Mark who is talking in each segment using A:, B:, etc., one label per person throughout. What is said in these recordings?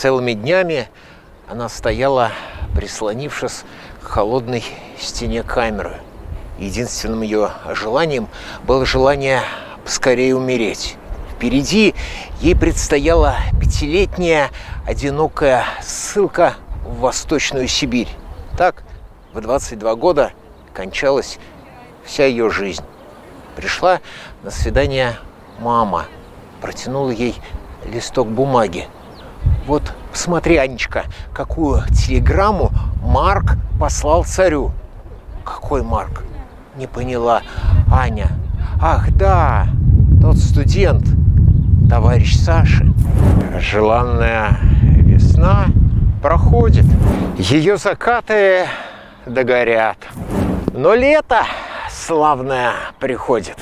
A: Целыми днями она стояла, прислонившись к холодной стене камеры. Единственным ее желанием было желание поскорее умереть. Впереди ей предстояла 5-летняя одинокая ссылка в Восточную Сибирь. Так, в 22 года кончалась вся ее жизнь. Пришла на свидание мама, протянула ей листок бумаги. Вот, посмотри, Анечка, какую телеграмму Марк послал царю. Какой Марк? Не поняла Аня. Ах, да, тот студент, товарищ Саши. Желанная весна проходит, ее закаты догорят. Но лето славное приходит.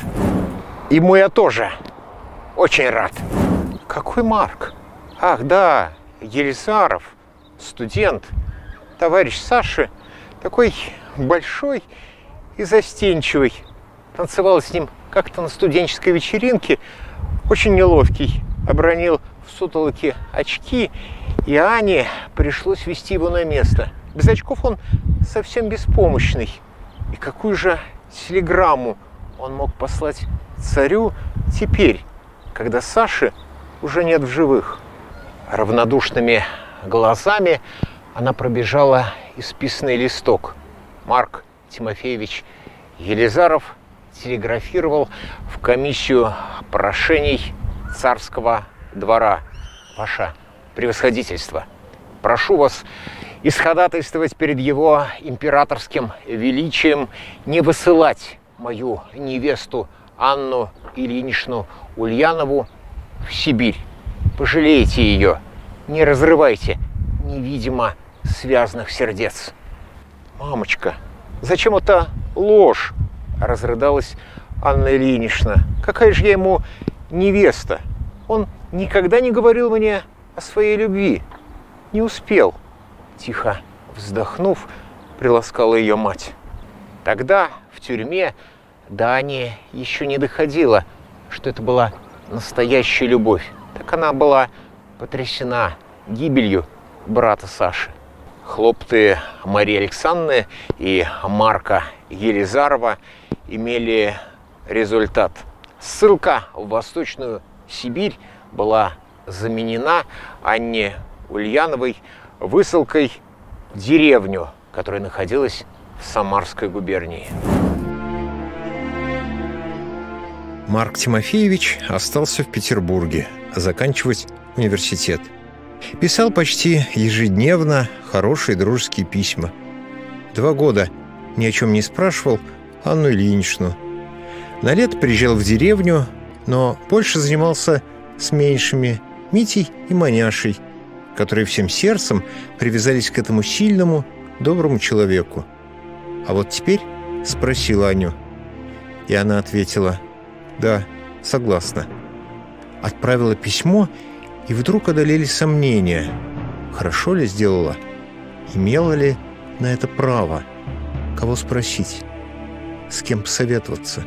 A: Ему я тоже очень рад. Какой Марк? Ах, да, Елизаров, студент, товарищ Саши, такой большой и застенчивый. Танцевал с ним как-то на студенческой вечеринке, очень неловкий, обронил в сутолоке очки, и Ане пришлось вести его на место. Без очков он совсем беспомощный. И какую же телеграмму он мог послать царю теперь, когда Саши уже нет в живых? Равнодушными глазами она пробежала исписанный листок. Марк Тимофеевич Елизаров телеграфировал в комиссию прошений царского двора. Ваше превосходительство, прошу вас исходатайствовать перед его императорским величием не высылать мою невесту Анну Ильиничну Ульянову в Сибирь. Пожалейте ее, не разрывайте невидимо связанных сердец. Мамочка, зачем это ложь? Разрыдалась Анна Ильинична. Какая же я ему невеста? Он никогда не говорил мне о своей любви. Не успел. Тихо вздохнув, приласкала ее мать. Тогда в тюрьме до Ани еще не доходило, что это была настоящая любовь. Так она была потрясена гибелью брата Саши. Хлопоты Марии Александровны и Марка Елизарова имели результат. Ссылка в Восточную Сибирь была заменена Анне Ульяновой высылкой в деревню, которая находилась в Самарской губернии. Марк Тимофеевич остался в Петербурге заканчивать университет. Писал почти ежедневно хорошие дружеские письма. 2 года ни о чем не спрашивал Анну Ильиничну. На лето приезжал в деревню, но больше занимался с меньшими, Митей и Маняшей, которые всем сердцем привязались к этому сильному, доброму человеку. А вот теперь спросил Аню, и она ответила: «Да, согласна». Отправила письмо, и вдруг одолели сомнения. Хорошо ли сделала? Имела ли на это право? Кого спросить? С кем посоветоваться?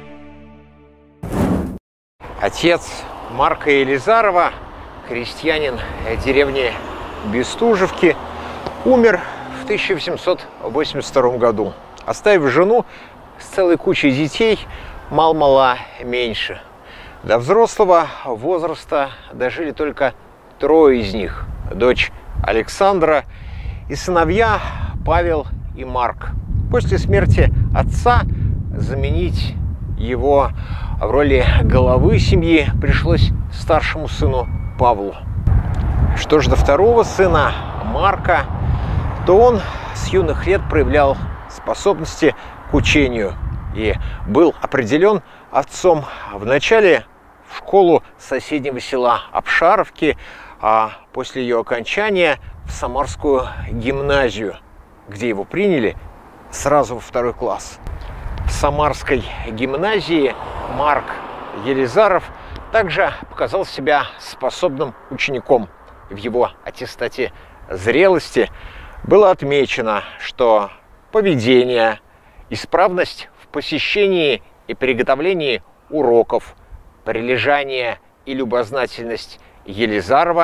A: Отец Марка Елизарова, крестьянин деревни Бестужевки, умер в 1882 году, оставив жену с целой кучей детей, мал-мала меньше. До взрослого возраста дожили только 3 из них: дочь Александра и сыновья Павел и Марк. После смерти отца заменить его в роли главы семьи пришлось старшему сыну Павлу. Что ж до второго сына Марка, то он с юных лет проявлял способности к учению и был определен отцом вначале в школу соседнего села Обшаровки, а после ее окончания в Самарскую гимназию, где его приняли сразу во 2 класс. В Самарской гимназии Марк Елизаров также показал себя способным учеником. В его аттестате зрелости было отмечено, что поведение, исправность в посещении и приготовлении уроков, прилежание и любознательность Елизарова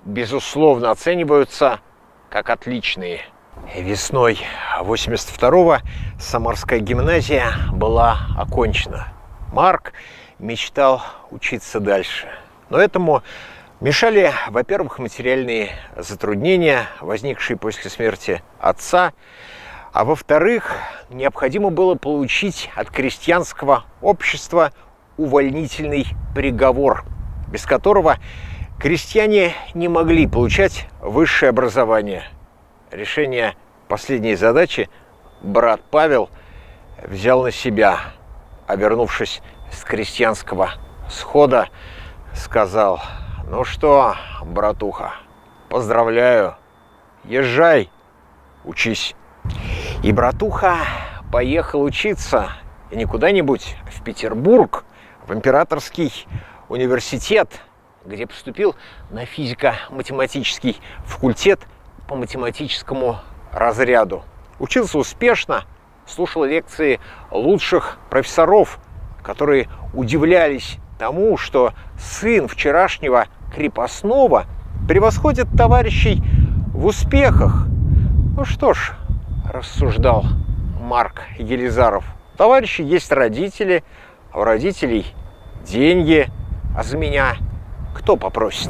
A: безусловно, оцениваются как отличные. Весной 82-го Самарская гимназия была окончена. Марк мечтал учиться дальше. Но этому мешали, во-первых, материальные затруднения, возникшие после смерти отца, а во-вторых, необходимо было получить от крестьянского общества увольнительный приговор, без которого крестьяне не могли получать высшее образование. Решение последней задачи брат Павел взял на себя, а вернувшись с крестьянского схода, сказал: «Ну что, братуха, поздравляю, езжай, учись». И братуха поехал учиться, и не куда-нибудь в Петербург, в Императорский университет, где поступил на физико-математический факультет по математическому разряду. Учился успешно, слушал лекции лучших профессоров, которые удивлялись тому, что сын вчерашнего крепостного превосходит товарищей в успехах. Ну что ж, рассуждал Марк Елизаров, у товарищей есть родители, а у родителей деньги, а за меня кто попросит?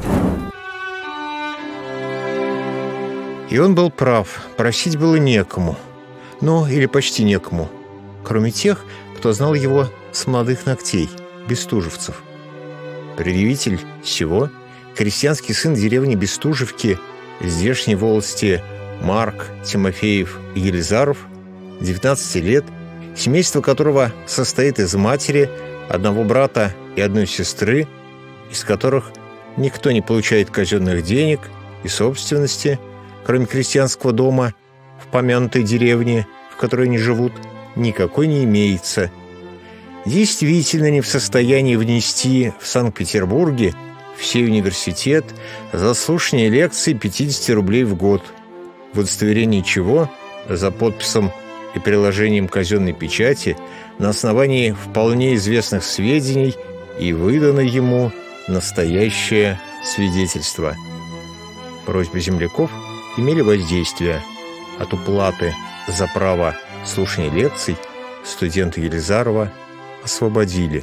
B: И он был прав, просить было некому. Ну, или почти некому. Кроме тех, кто знал его с молодых ногтей, бестужевцев. Предъявитель всего, крестьянский сын деревни Бестужевки, здешней волости Марк Тимофеев Елизаров, 19 лет, семейство которого состоит из матери, одного брата и одной сестры, из которых никто не получает казенных денег и собственности, кроме крестьянского дома в помянутой деревне, в которой они живут, никакой не имеется, действительно не в состоянии внести в Санкт-Петербурге в сей университет за слушание лекций 50 рублей в год, в удостоверении чего, за подписом и приложением казенной печати, на основании вполне известных сведений и выдано ему настоящее свидетельство. Просьбы земляков имели воздействие. От уплаты за право слушания лекций студента Елизарова освободили.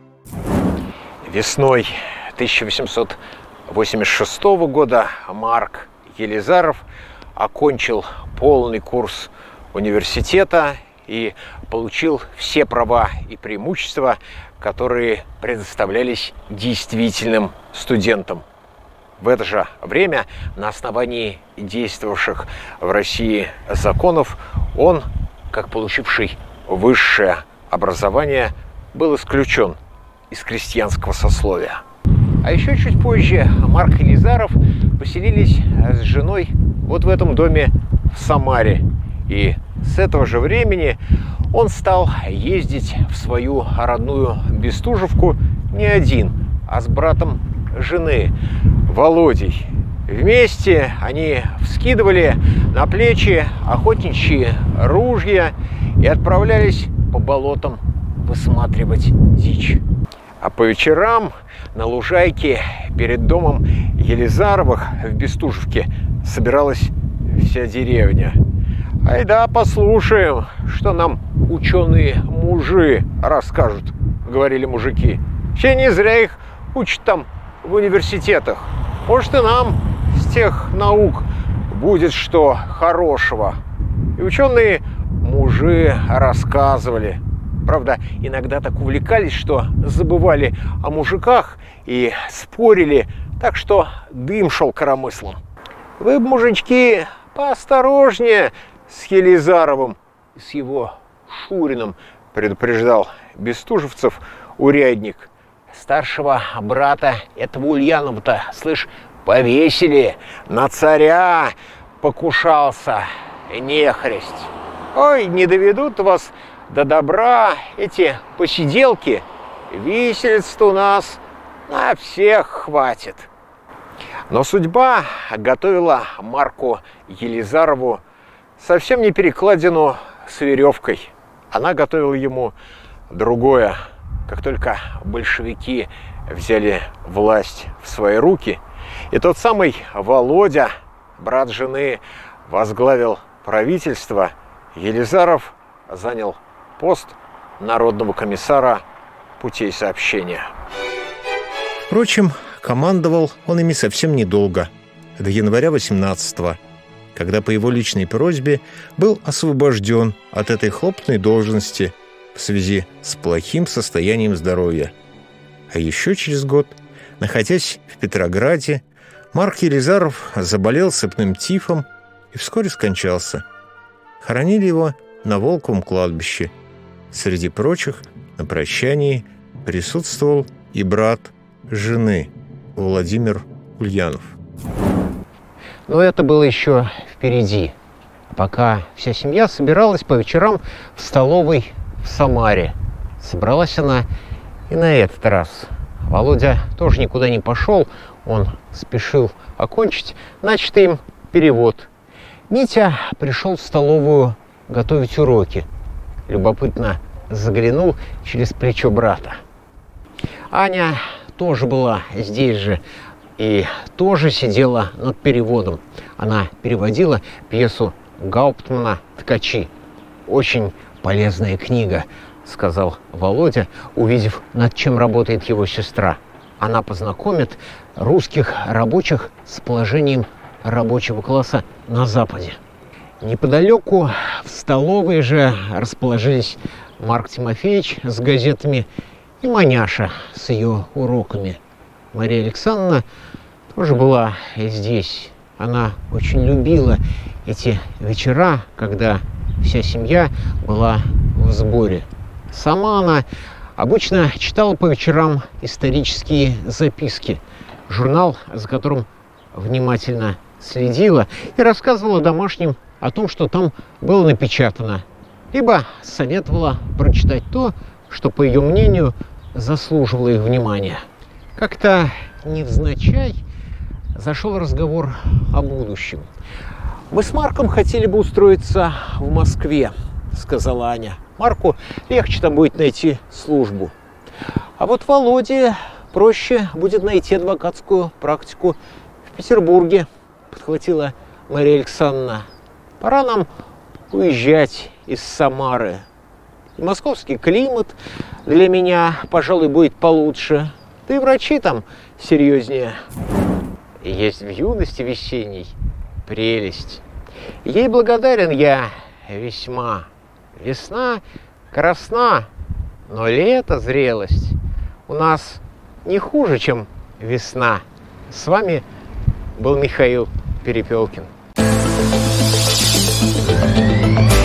A: Весной 1886 года Марк Елизаров окончил полный курс университета и получил все права и преимущества, которые предоставлялись действительным студентам. В это же время на основании действовавших в России законов он, как получивший высшее образование, был исключен из крестьянского сословия. А еще чуть позже Марк Елизаров поселились с женой вот в этом доме в Самаре. И с этого же времени он стал ездить в свою родную Бестужевку не один, а с братом жены Володей. Вместе они вскидывали на плечи охотничьи ружья и отправлялись по болотам высматривать дичь. А по вечерам на лужайке перед домом Елизаровых в Бестужевке собиралась вся деревня. «Айда послушаем, что нам ученые-мужи расскажут», — говорили мужики. «Все не зря их учат там в университетах. Может, и нам с тех наук будет что хорошего». И ученые-мужи рассказывали. Правда, иногда так увлекались, что забывали о мужиках и спорили, так что дым шел коромыслом. «Вы, мужички, поосторожнее с Елизаровым и с его Шуриным», — предупреждал бестужевцев урядник. «Старшего брата этого Ульянова-то, слышь, повесили, на царя покушался, нехресть. Ой, не доведут вас до добра эти посиделки, виселиц-то у нас на всех хватит». Но судьба готовила Марку Елизарову совсем не перекладину с веревкой. Она готовила ему другое. Как только большевики взяли власть в свои руки, И тот самый Володя, брат жены, возглавил правительство. Елизаров занял пост народного комиссара путей сообщения.
B: Впрочем, командовал он ими совсем недолго, до января 18-го, когда по его личной просьбе был освобожден от этой хлопотной должности в связи с плохим состоянием здоровья. А еще через год, находясь в Петрограде, Марк Елизаров заболел сыпным тифом и вскоре скончался. Хоронили его на Волковом кладбище. Среди прочих на прощании присутствовал и брат жены Владимир Ульянов.
C: Но это было еще впереди, пока вся семья собиралась по вечерам в столовой в Самаре. Собралась она и на этот раз. Володя тоже никуда не пошел, он спешил окончить начатый им перевод. Митя пришел в столовую готовить уроки. Любопытно заглянул через плечо брата. Аня тоже была здесь же и тоже сидела над переводом. Она переводила пьесу Гауптмана «Ткачи». «Очень полезная книга», — сказал Володя, увидев, над чем работает его сестра. Она познакомит русских рабочих с положением рабочего класса на Западе. Неподалеку в столовой же расположились Марк Тимофеевич с газетами и Маняша с ее уроками. Мария Александровна тоже была здесь. Она очень любила эти вечера, когда вся семья была в сборе. Сама она обычно читала по вечерам исторические записки, журнал, за которым внимательно следила и рассказывала домашним о том, что там было напечатано, либо советовала прочитать то, что, по ее мнению, заслуживало их внимания. Как-то невзначай зашел разговор о будущем. «Мы с Марком хотели бы устроиться в Москве», — сказала Аня. «Марку легче там будет найти службу. А вот Володе проще будет найти адвокатскую практику в Петербурге», — подхватила Мария Александровна. «Пора нам уезжать из Самары. И московский климат для меня, пожалуй, будет получше. Да и врачи там серьезнее. И есть в юности весенней прелесть. Ей благодарен я весьма. Весна красна, но лето зрелость у нас не хуже, чем весна». С вами был Михаил Перепелкин.